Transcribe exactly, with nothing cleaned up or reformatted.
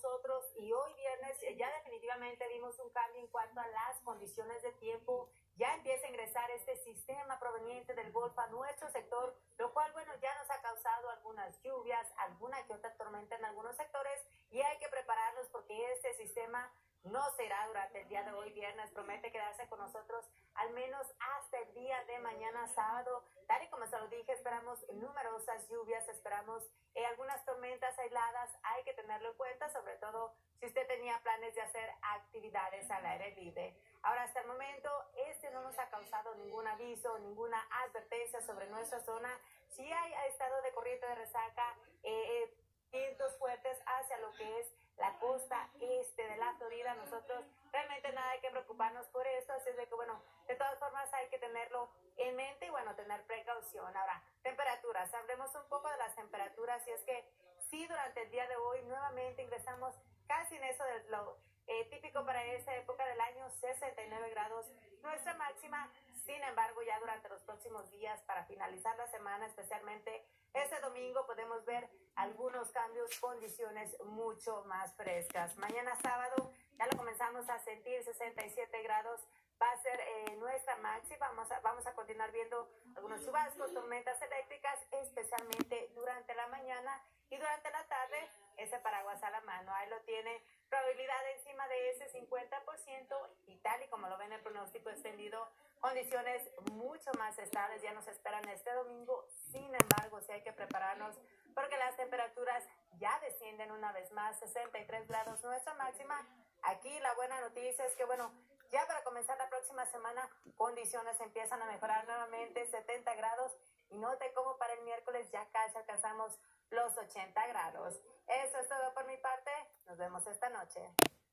nosotros y hoy viernes eh, ya definitivamente vimos un cambio en cuanto a las condiciones de tiempo. Ya empieza a ingresar este sistema proveniente del Golfo a nuestro sector, lo cual, bueno, ya nos ha causado algunas lluvias, alguna que otra tormenta en algunos sectores y hay que prepararnos porque este sistema no será durante el día de hoy viernes, promete quedarse con nosotros al menos hasta el día de mañana sábado. Tal y como se lo dije, esperamos numerosas lluvias, esperamos eh, algunas tormentas aisladas, hay que tenerlo en cuenta, sobre todo si usted tenía planes de hacer actividades al aire libre. Ahora, hasta el momento, este no nos ha causado ningún aviso, ninguna advertencia sobre nuestra zona. Sí hay, ha estado de corriente de resaca, eh, eh, vientos fuertes hacia lo que es la costa este de la Florida. Nosotros realmente nada hay que preocuparnos por esto, así es de que bueno, de todas formas hay que tenerlo en mente y bueno, tener precaución. Ahora, temperaturas, hablemos un poco de las temperaturas y es que sí, durante el día de hoy nuevamente ingresamos casi en eso de lo eh, típico para esta época del año, sesenta y nueve grados, nuestra máxima. Sin embargo, ya durante los próximos días, para finalizar la semana, especialmente este domingo, podemos ver algunos cambios, condiciones mucho más frescas. Mañana sábado ya lo comenzamos a sentir, sesenta y siete grados va a ser eh, nuestra máxima. Vamos a, vamos a continuar viendo algunos chubascos, tormentas eléctricas, especialmente durante la mañana y durante la tarde. Ese paraguas a la mano, ahí lo tiene, probabilidad encima de ese cincuenta por ciento y tal y como lo ven en el pronóstico extendido, condiciones mucho más estables ya nos esperan este domingo. Sin embargo, sí hay que prepararnos porque las temperaturas ya descienden una vez más, sesenta y tres grados nuestra máxima. Aquí la buena noticia es que, bueno, ya para comenzar la próxima semana, condiciones empiezan a mejorar nuevamente, setenta grados, y note cómo para el miércoles ya casi alcanzamos los ochenta grados. Eso es todo por mi parte, nos vemos esta noche.